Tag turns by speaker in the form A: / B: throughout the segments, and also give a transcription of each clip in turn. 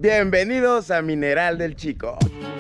A: Bienvenidos a Mineral del Chico.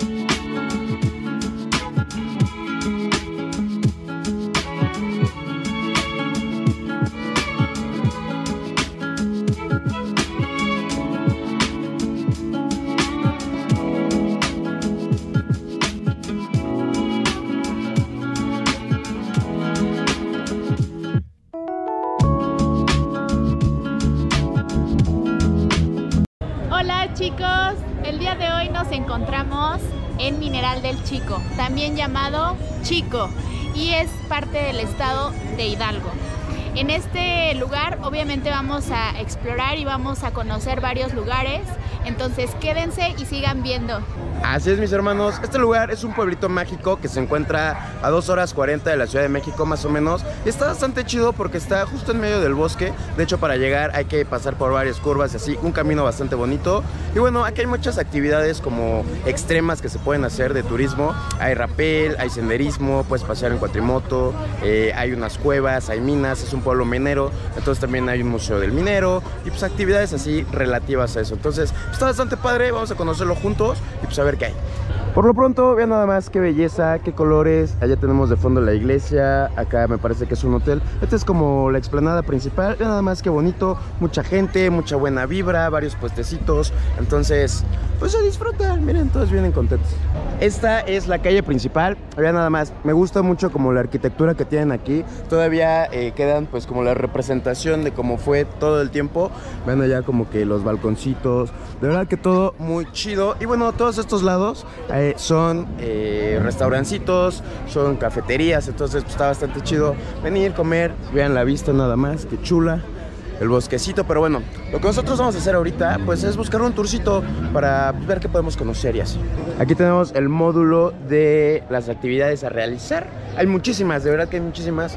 B: Hola chicos, el día de hoy nos encontramos en Mineral del Chico, también llamado Chico, y es parte del estado de Hidalgo. En este lugar obviamente vamos a explorar y vamos a conocer varios lugares, entonces quédense y sigan viendo.
A: Así es, mis hermanos, este lugar es un pueblito mágico que se encuentra a 2 horas 40 de la Ciudad de México más o menos. Y está bastante chido porque está justo en medio del bosque. De hecho, para llegar hay que pasar por varias curvas y así, un camino bastante bonito. Y bueno, aquí hay muchas actividades como extremas que se pueden hacer de turismo. Hay rapel, hay senderismo, puedes pasear en cuatrimoto, hay unas cuevas, hay minas, es un pueblo minero. Entonces también hay un museo del minero y pues actividades así relativas a eso. Entonces está bastante padre, vamos a conocerlo juntos y pues a ver qué hay. Por lo pronto, vean nada más qué belleza, qué colores. Allá tenemos de fondo la iglesia, acá me parece que es un hotel. Esta es como la explanada principal, vean nada más qué bonito. Mucha gente, mucha buena vibra, varios puestecitos. Entonces, pues se disfruta, miren, todos vienen contentos. Esta es la calle principal, vean nada más. Me gusta mucho como la arquitectura que tienen aquí. Todavía quedan pues como la representación de cómo fue todo el tiempo. Vean allá como que los balconcitos, de verdad que todo muy chido. Y bueno, todos estos lados son restaurancitos, son cafeterías, entonces pues, está bastante chido venir, comer, vean la vista nada más, qué chula, el bosquecito. Pero bueno, lo que nosotros vamos a hacer ahorita pues es buscar un tourcito para ver qué podemos conocer y así. Aquí tenemos el módulo de las actividades a realizar. Hay muchísimas, de verdad que hay muchísimas.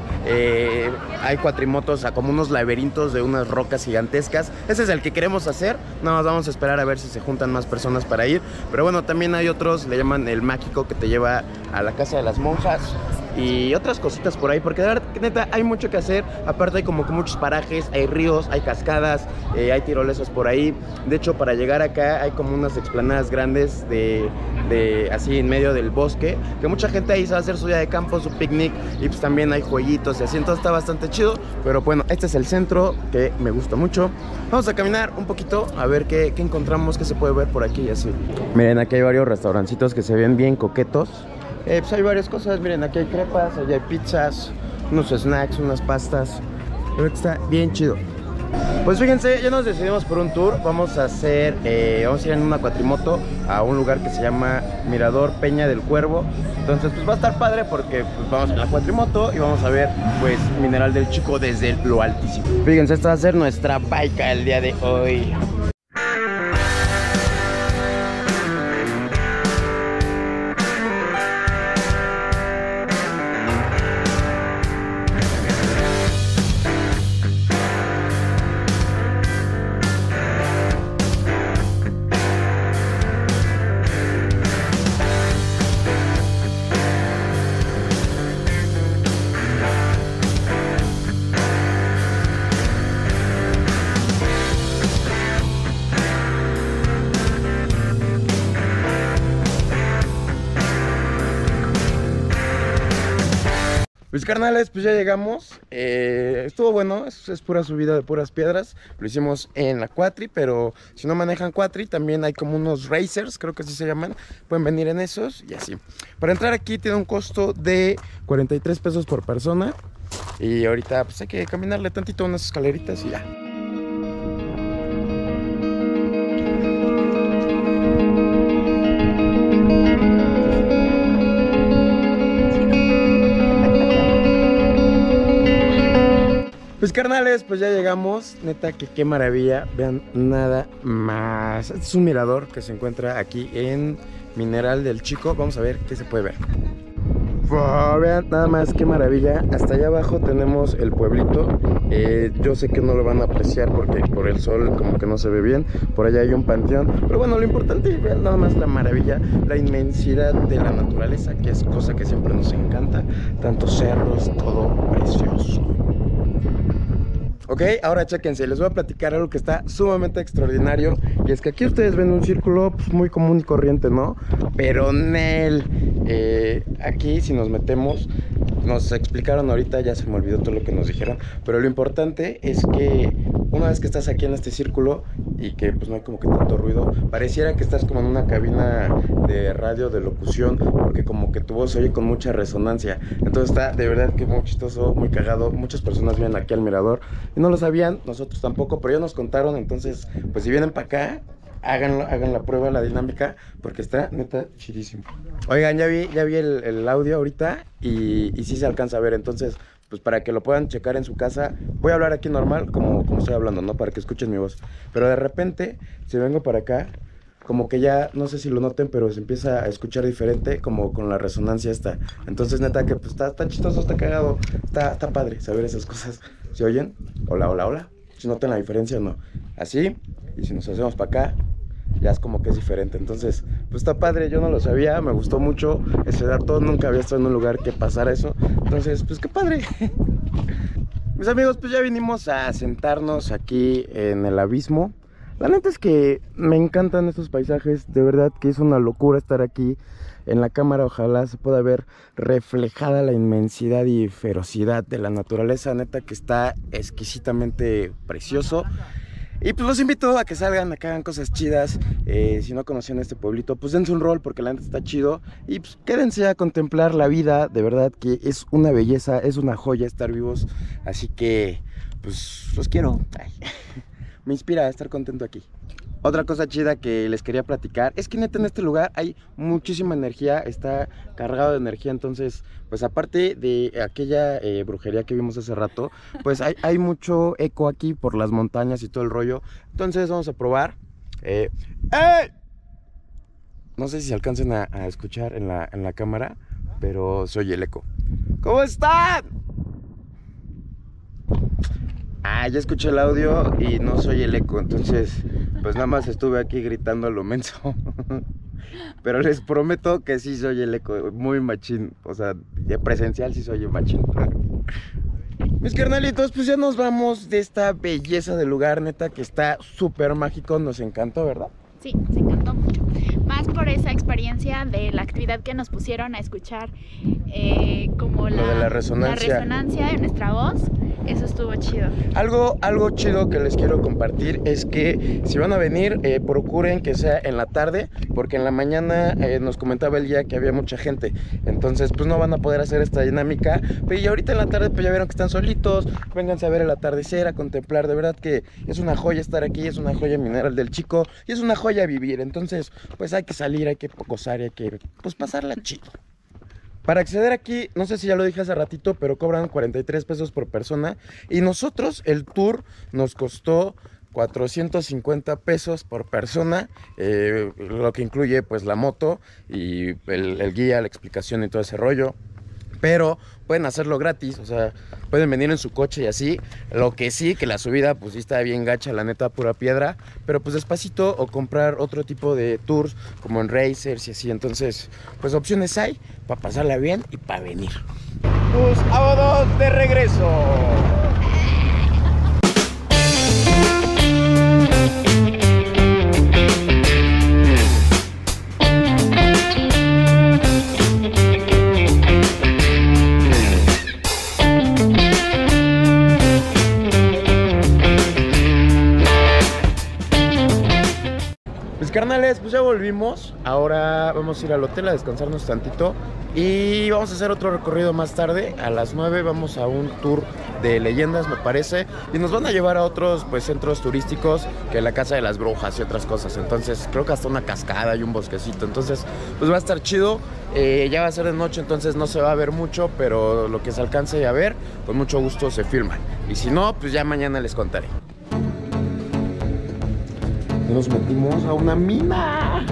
A: Hay cuatrimotos, como unos laberintos de unas rocas gigantescas. Ese es el que queremos hacer. Nada más vamos a esperar a ver si se juntan más personas para ir. Pero bueno, también hay otros, le llaman el mágico, que te lleva a la casa de las monjas y otras cositas por ahí, porque de verdad, neta, hay mucho que hacer. Aparte hay como que muchos parajes, hay ríos, hay cascadas, hay tirolesas por ahí. De hecho, para llegar acá hay como unas explanadas grandes así en medio del bosque, que mucha gente ahí se va a hacer su día de campo, su picnic, y pues también hay jueguitos y así, entonces está bastante chido. Pero bueno, este es el centro, que me gusta mucho. Vamos a caminar un poquito a ver qué encontramos, qué se puede ver por aquí y así. Miren, aquí hay varios restaurancitos que se ven bien coquetos. Pues hay varias cosas, miren, aquí hay crepas, allá hay pizzas, unos snacks, unas pastas. Creo que está bien chido. Pues fíjense, ya nos decidimos por un tour. Vamos a ir en una cuatrimoto a un lugar que se llama Mirador Peña del Cuervo. Entonces pues va a estar padre porque pues, vamos en la cuatrimoto y vamos a ver pues Mineral del Chico desde lo altísimo. Fíjense, esta va a ser nuestra baica el día de hoy. Pues carnales, pues ya llegamos. Estuvo bueno, es pura subida de puras piedras. Lo hicimos en la cuatri, pero si no manejan cuatri, también hay como unos racers, creo que así se llaman. Pueden venir en esos y así. Para entrar aquí tiene un costo de 43 pesos por persona. Y ahorita pues hay que caminarle tantito a unas escaleritas y ya. Pues carnales, pues ya llegamos. Neta que qué maravilla. Vean nada más. Este es un mirador que se encuentra aquí en Mineral del Chico. Vamos a ver qué se puede ver. Wow, vean nada más qué maravilla. Hasta allá abajo tenemos el pueblito. Yo sé que no lo van a apreciar porque por el sol como que no se ve bien. Por allá hay un panteón. Pero bueno, lo importante, vean nada más la maravilla, la inmensidad de la naturaleza, que es cosa que siempre nos encanta. Tantos cerros, todo precioso. Ok, ahora chéquense, les voy a platicar algo que está sumamente extraordinario. Y es que aquí ustedes ven un círculo pues, muy común y corriente, ¿no? Pero aquí si nos metemos, nos explicaron ahorita, ya se me olvidó todo lo que nos dijeron. Pero lo importante es que una vez que estás aquí en este círculo y que pues no hay como que tanto ruido, pareciera que estás como en una cabina de radio de locución, porque como que tu voz se oye con mucha resonancia. Entonces está de verdad que muy chistoso, muy cagado. Muchas personas vienen aquí al mirador y no lo sabían, nosotros tampoco, pero ya nos contaron. Entonces pues si vienen para acá, hagan la prueba, la dinámica, porque está neta chidísimo. Oigan, ya vi el audio ahorita y sí se alcanza a ver. Entonces pues para que lo puedan checar en su casa, voy a hablar aquí normal como estoy hablando, ¿no? Para que escuchen mi voz. Pero de repente, si vengo para acá, como que ya, no sé si lo noten, pero se empieza a escuchar diferente, como con la resonancia esta. Entonces neta que pues está chistoso, está cagado, está padre saber esas cosas. ¿Se oyen? Hola, hola, hola. Si notan la diferencia o no. Así, y si nos hacemos para acá, ya es como que es diferente. Entonces pues está padre, yo no lo sabía, me gustó mucho ese dato, nunca había estado en un lugar que pasara eso. Entonces pues qué padre. Mis amigos, pues ya vinimos a sentarnos aquí en el abismo. La neta es que me encantan estos paisajes, de verdad que es una locura estar aquí en la cámara. Ojalá se pueda ver reflejada la inmensidad y ferocidad de la naturaleza, neta que está exquisitamente precioso. Y pues los invito a que salgan, a que hagan cosas chidas. Si no conocían este pueblito, pues dense un rol porque la neta está chido. Y pues quédense a contemplar la vida, de verdad que es una belleza, es una joya estar vivos. Así que pues los quiero. Ay. Me inspira a estar contento aquí. Otra cosa chida que les quería platicar es que neta en este lugar hay muchísima energía, está cargado de energía. Entonces pues aparte de aquella brujería que vimos hace rato, pues hay mucho eco aquí por las montañas y todo el rollo. Entonces vamos a probar. ¡Ey! No sé si se alcancen a escuchar en la cámara, pero se oye el eco. ¿Cómo están? Ya escuché el audio y no soy el eco, entonces pues nada más estuve aquí gritando a lo menso. Pero les prometo que sí soy el eco, muy machín, o sea, de presencial sí soy el machín. Mis carnalitos, pues ya nos vamos de esta belleza de lugar, neta que está súper mágico, nos encantó, ¿verdad?
B: Sí, nos encantó mucho. Más por esa experiencia de la actividad que nos pusieron a escuchar, como
A: la resonancia
B: de nuestra voz. Eso estuvo chido.
A: Algo chido que les quiero compartir es que si van a venir, procuren que sea en la tarde, porque en la mañana nos comentaba el guía que había mucha gente. Entonces pues no van a poder hacer esta dinámica. Y ahorita en la tarde pues ya vieron que están solitos. Vénganse a ver el atardecer, a contemplar. De verdad que es una joya estar aquí, es una joya Mineral del Chico y es una joya vivir. Entonces pues hay que salir, hay que gozar y hay que pues pasarla chido. Para acceder aquí, no sé si ya lo dije hace ratito, pero cobran 43 pesos por persona. Y nosotros, el tour nos costó 450 pesos por persona, lo que incluye pues la moto y el guía, la explicación y todo ese rollo. Pero pueden hacerlo gratis, o sea, pueden venir en su coche y así. Lo que sí, que la subida pues sí está bien gacha, la neta, pura piedra. Pero pues despacito, o comprar otro tipo de tours como en racers y así. Entonces, pues opciones hay para pasarla bien y para venir. Pues vámonos de regreso. Carnales, pues ya volvimos. Ahora vamos a ir al hotel a descansarnos tantito y vamos a hacer otro recorrido más tarde. A las 9 vamos a un tour de leyendas, me parece, y nos van a llevar a otros pues centros turísticos, que la Casa de las Brujas y otras cosas. Entonces creo que hasta una cascada y un bosquecito. Entonces pues va a estar chido. Ya va a ser de noche, entonces no se va a ver mucho, pero lo que se alcance a ver, con mucho gusto se filma. Y si no, pues ya mañana les contaré. Nos metimos a una mina.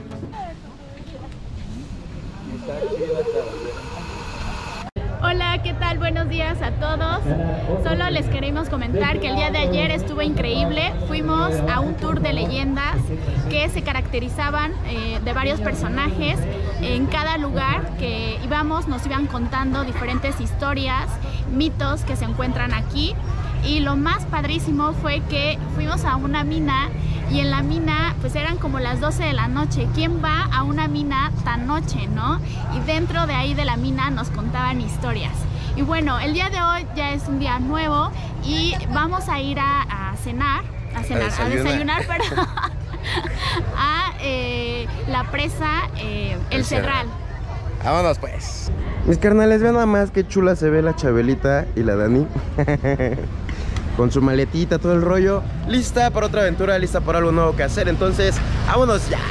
B: Hola, ¿qué ¿qué tal? Buenos días a todos. Solo les queremos comentar que el día de ayer estuvo increíble. Fuimos a un tour de leyendas que se caracterizaban de varios personajes. En cada lugar que íbamos nos iban contando diferentes historias, mitos que se encuentran aquí. Y lo más padrísimo fue que fuimos a una mina y en la mina pues eran como las 12 de la noche. ¿Quién va a una mina tan noche, no? Y dentro de ahí de la mina nos contaban historias. Y bueno, el día de hoy ya es un día nuevo y vamos a ir a desayunar, perdón, a la presa El Cedral.
A: Vámonos pues. Mis carnales, vean nada más qué chula se ve la Chabelita y la Dani. Con su maletita, todo el rollo. Lista para otra aventura, lista para algo nuevo que hacer. Entonces, vámonos ya.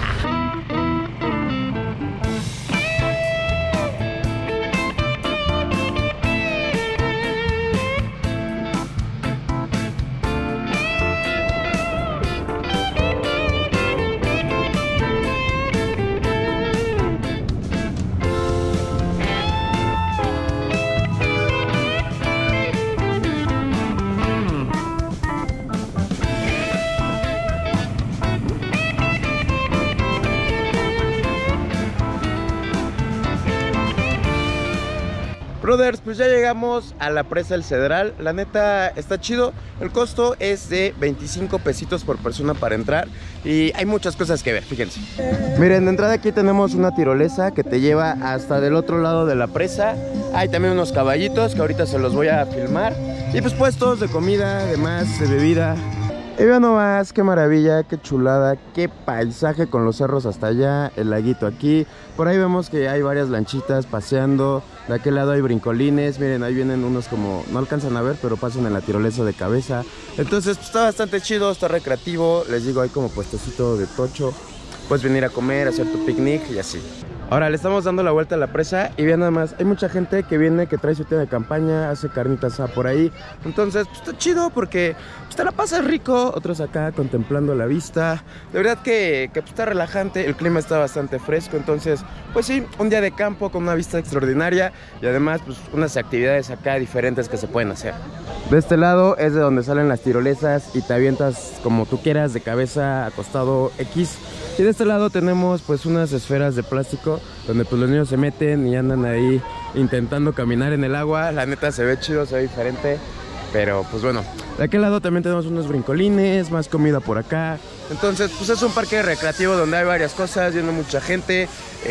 A: Brothers, pues ya llegamos a la presa El Cedral. La neta está chido. El costo es de 25 pesitos por persona para entrar. Y hay muchas cosas que ver, fíjense. Miren, de entrada aquí tenemos una tirolesa que te lleva hasta del otro lado de la presa. Hay también unos caballitos que ahorita se los voy a filmar. Y pues puestos de comida, además de bebida. Y vean nomás, qué maravilla, qué chulada, qué paisaje con los cerros hasta allá, el laguito aquí. Por ahí vemos que hay varias lanchitas paseando. De aquel lado hay brincolines, miren, ahí vienen unos como, no alcanzan a ver, pero pasan en la tirolesa de cabeza. Entonces pues, está bastante chido, está recreativo. Les digo, hay como puestecito de tocho. Puedes venir a comer, hacer tu picnic y así. Ahora le estamos dando la vuelta a la presa y vean nada más, hay mucha gente que viene, que trae su tienda de campaña, hace carnitas por ahí. Entonces, pues está chido porque pues, te la pasas rico, otros acá contemplando la vista. De verdad que pues, está relajante, el clima está bastante fresco. Entonces, pues sí, un día de campo con una vista extraordinaria y además, pues unas actividades acá diferentes que se pueden hacer. De este lado es de donde salen las tirolesas y te avientas como tú quieras, de cabeza, acostado, X. Y de este lado tenemos pues unas esferas de plástico donde pues los niños se meten y andan ahí intentando caminar en el agua. La neta se ve chido, se ve diferente. Pero pues bueno, de aquel lado también tenemos unos brincolines, más comida por acá. Entonces pues es un parque recreativo donde hay varias cosas, viene mucha gente.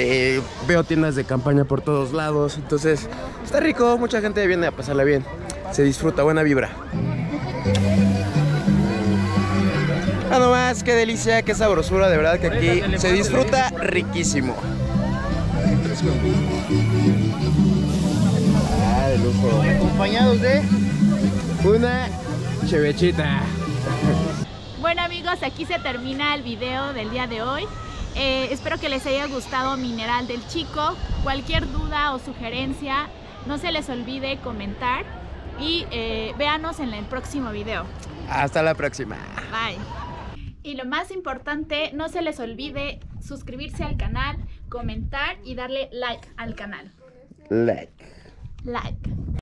A: Veo tiendas de campaña por todos lados. Entonces está rico, mucha gente viene a pasarla bien. Se disfruta, buena vibra. Ah, nomás, qué delicia, qué sabrosura, de verdad que aquí se disfruta riquísimo. Ah, de lujo. Acompañados de una chevechita.
B: Bueno amigos, aquí se termina el video del día de hoy. Espero que les haya gustado Mineral del Chico. Cualquier duda o sugerencia, no se les olvide comentar y véanos en el próximo video.
A: Hasta la próxima.
B: Bye. Y lo más importante, no se les olvide suscribirse al canal, comentar y darle like al canal.
A: Like.